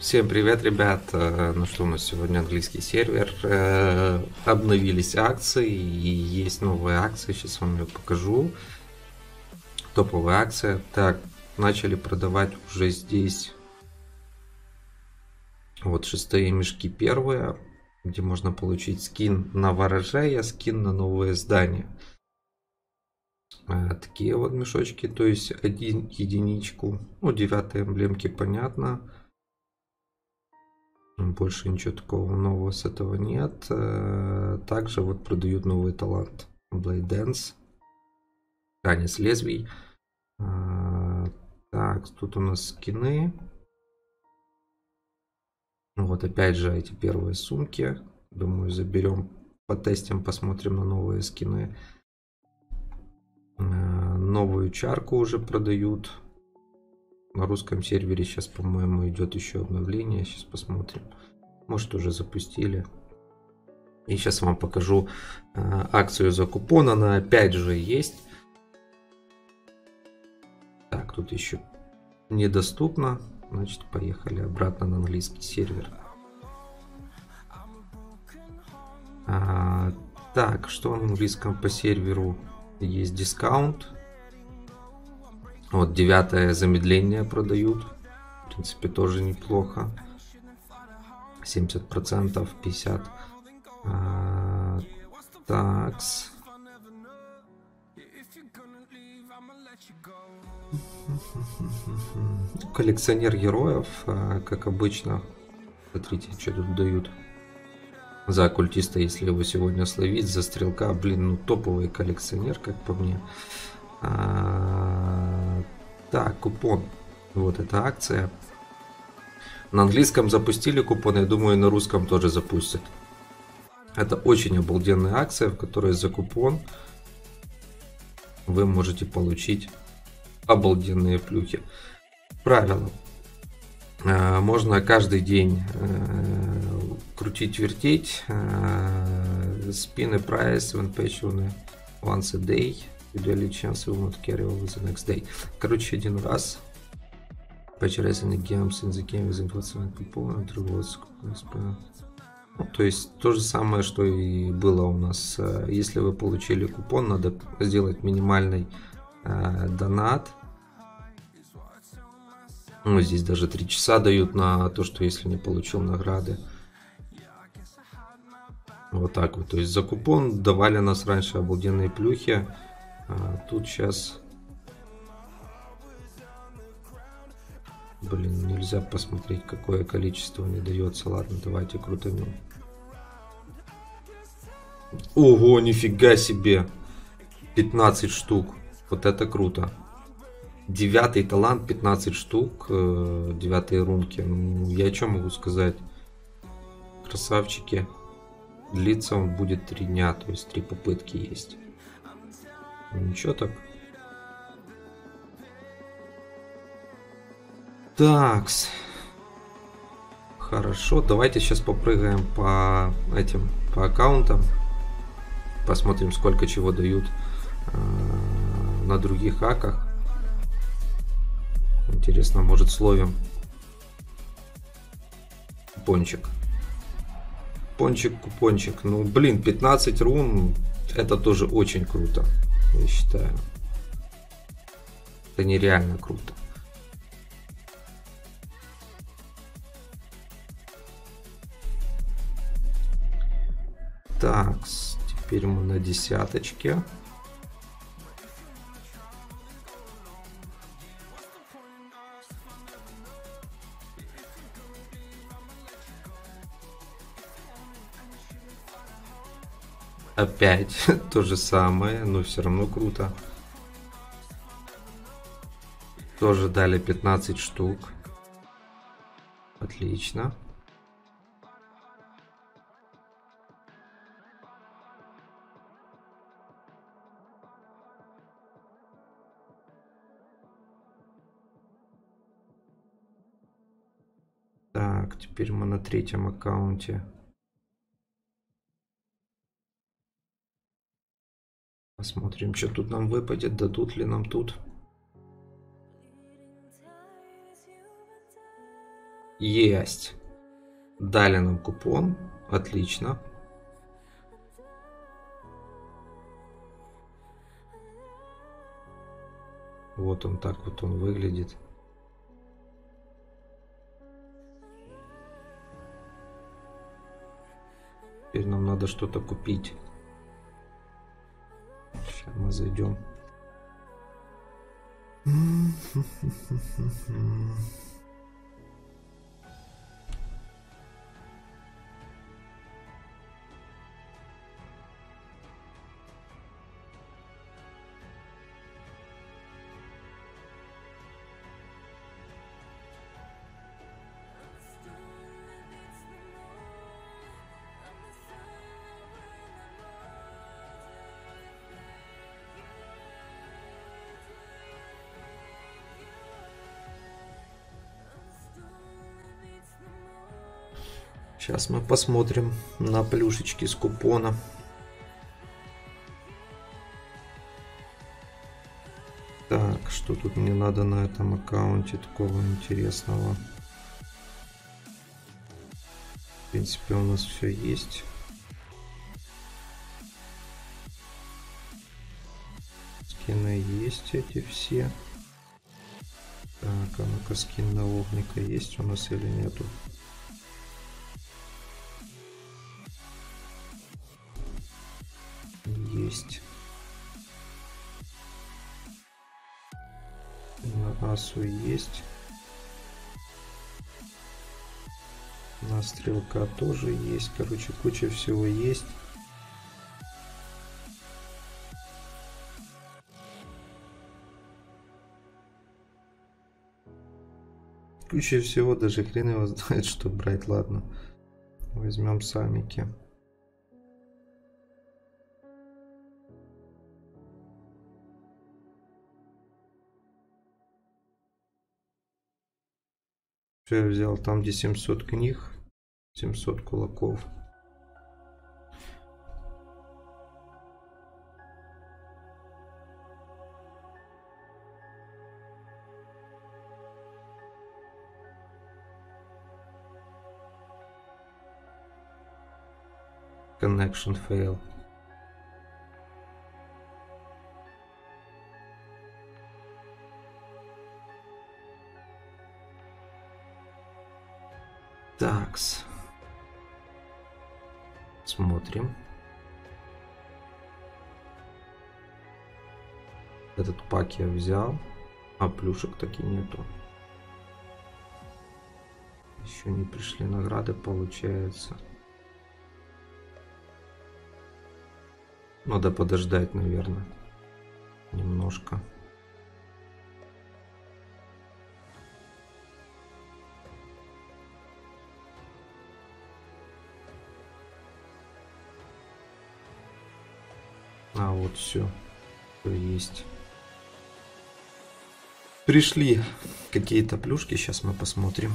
Всем привет, ребят! Ну что, у нас сегодня английский сервер. Обновились акции и есть новые акции. Сейчас вам ее покажу. Топовая акция. Так, начали продавать уже здесь. Вот шестые мешки первые, где можно получить скин на ворожея, скин на новые здания. Такие вот мешочки, то есть один единичку. Ну, 9 эмблемки понятно. Больше ничего такого нового с этого нет. Также вот продают новый талант Blade Dance. Танец лезвий. Так, тут у нас скины. Вот опять же эти первые сумки. Думаю, заберем, потестим, посмотрим на новые скины. Новую чарку уже продают. На русском сервере сейчас, по-моему, идет еще обновление. Сейчас посмотрим. Может, уже запустили. И сейчас вам покажу акцию за купон. Она опять же есть. Так, тут еще недоступно. Значит, поехали обратно на английский сервер. Так, что в английском по серверу? Есть дискаунт. Вот 9 замедление продают. В принципе, тоже неплохо. 70%, 50%. Такс. Коллекционер героев, как обычно. Смотрите, что тут дают. За оккультиста, если его сегодня словить, за стрелка, блин, ну топовый коллекционер, как по мне. Так, купон. Вот эта акция. На английском запустили купон, я думаю, на русском тоже запустят. Это очень обалденная акция, в которой за купон вы можете получить обалденные плюхи. Правило. Можно каждый день крутить, вертеть. Spin a price when patient once a day. You daily chance will not carry over the next day. Короче, один раз. Patch raising games in the game with influencing people and rewards. Ну, то есть то же самое, что и было у нас. Если вы получили купон, надо сделать минимальный донат. Ну, здесь даже 3 часа дают на то, что если не получил награды. Вот так вот. То есть за купон давали нас раньше обалденные плюхи. Тут сейчас... Блин, нельзя посмотреть, какое количество мне дается. Ладно, давайте крутанем. Ого, нифига себе. 15 штук. Вот это круто. 9 талант, 15 штук. 9 рунки. Ну, я что могу сказать? Красавчики. Длится он будет 3 дня. То есть 3 попытки есть. Ничего так. Такс. Хорошо. Давайте сейчас попрыгаем по этим, по аккаунтам. Посмотрим, сколько чего дают на других аках. Интересно, может словим купончик. Купончик. Ну, блин, 15 рун. Это тоже очень круто, я считаю. Это нереально круто. Так, теперь мы на десяточке. Опять то же самое, но все равно круто. Тоже дали 15 штук. Отлично. Так, теперь мы на 3-м аккаунте. Посмотрим, что тут нам выпадет, дадут ли нам тут. Есть. Дали нам купон. Отлично. Вот он, так вот он выглядит. Теперь нам надо что-то купить. Сейчас мы зайдем. Сейчас мы посмотрим на плюшечки с купона. Так, что тут мне надо на этом аккаунте такого интересного? В принципе, у нас все есть. Скины есть эти все. Так, а ну-ка, скин налогника есть у нас или нету? Есть. На асу есть. На стрелка тоже есть. Короче, куча всего есть. Куча всего, даже хрен его знает, что брать. Ладно, возьмем самики. Что я взял? Там, где 700 книг, 700 кулаков. Connection fail. Такс. Смотрим. Этот пак я взял, а плюшек таки нету. Еще не пришли награды, получается. Надо подождать, наверное, немножко. А вот все есть. Пришли какие-то плюшки, сейчас мы посмотрим.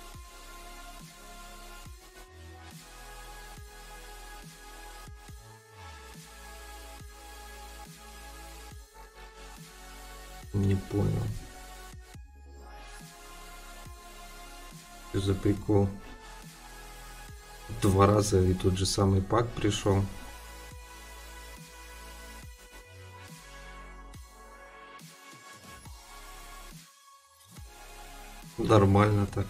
Не понял. Что за прикол? 2 раза и тот же самый пак пришел. Нормально так.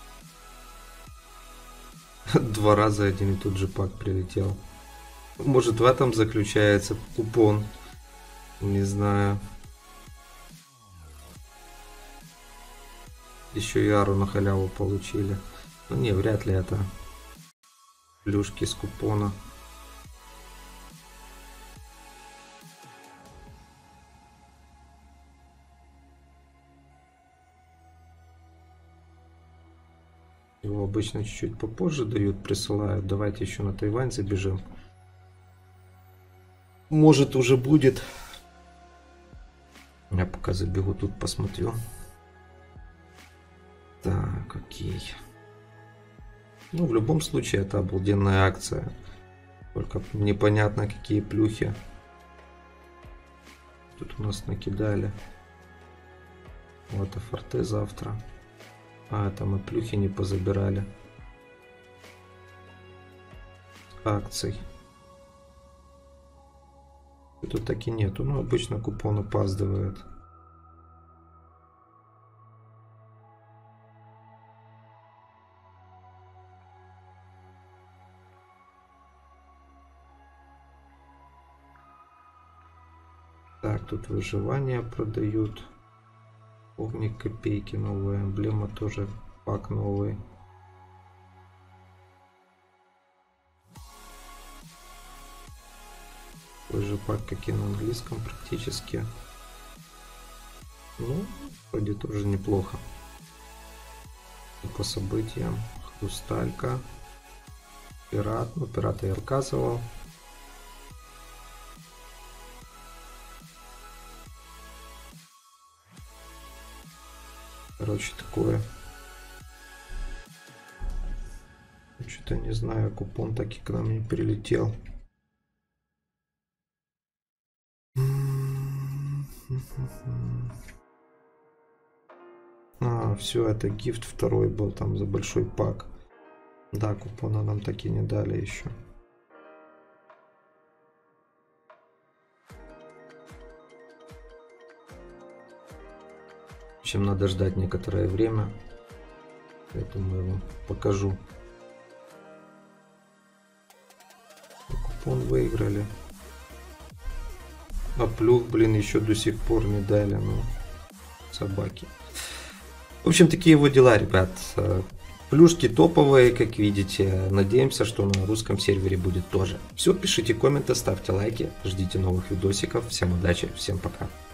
2 раза один и тот же пак прилетел. Может, в этом заключается купон? Не знаю. Еще и ару на халяву получили. Ну не, вряд ли это плюшки с купона. Его обычно чуть-чуть попозже дают, присылают. Давайте еще на Тайвань забежим. Может, уже будет. Я пока забегу тут, посмотрю. Так, окей. Ну, в любом случае, это обалденная акция. Только непонятно, какие плюхи тут у нас накидали. Вот, а форте завтра. А, там и плюхи не позабирали. Акций. Тут так и нету. Ну, обычно купон опаздывает. Так, тут выживание продают. Огник копейки новая. Эмблема тоже пак новый. Такой же пак, как и на английском практически. Ну, вроде тоже неплохо. По событиям. Хрусталька. Пират. Ну, пирата я рассказывал. Короче, такое. Что-то не знаю, купон так и к нам не прилетел. А, все, это гифт второй был там за большой пак. Да, купона нам так и не дали еще. В общем, надо ждать некоторое время. Поэтому я вам покажу. Купон выиграли. А плюх, блин, еще до сих пор не дали. Ну, собаки. В общем, такие вот дела, ребят. Плюшки топовые, как видите. Надеемся, что на русском сервере будет тоже. Все, пишите комменты, ставьте лайки. Ждите новых видосиков. Всем удачи, всем пока.